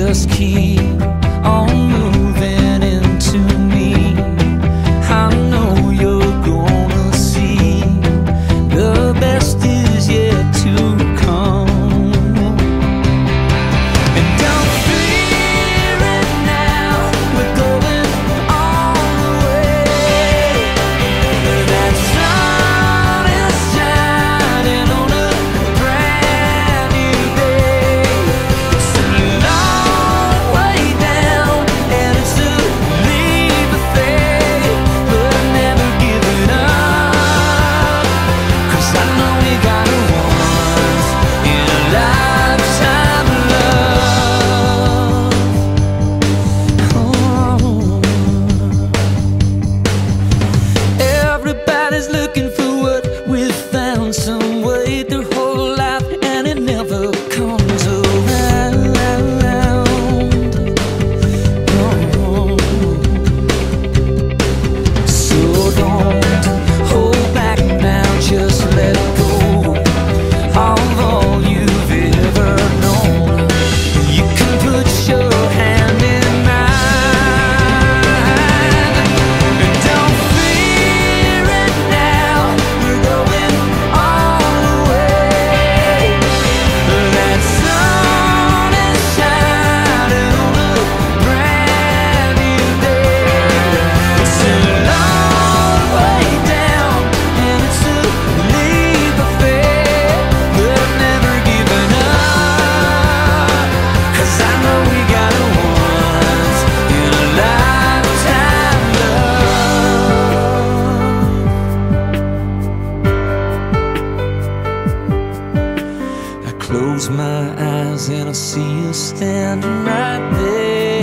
just keep on moving into me. I know you're gonna see the best is yet to come. And don't fear it now, we're going all the way. That sun is shining on a brand new day. It's a long way down, and it's a leap of faith, but never giving up. 'Cause I know we got it once in a lifetime love. Everybody's looking for what we found, some way their whole life, and it never comes around. So don't hold back now, just let go of all you've ever known. You can put your hand in mine. And don't fear it now, we're going all the way. That sun is shining on a brand new day. It's a long way down, and it's a leap of faith, but never giving up. 'Cause I know we got it once in a lifetime love. I close my eyes and I see you standing right there.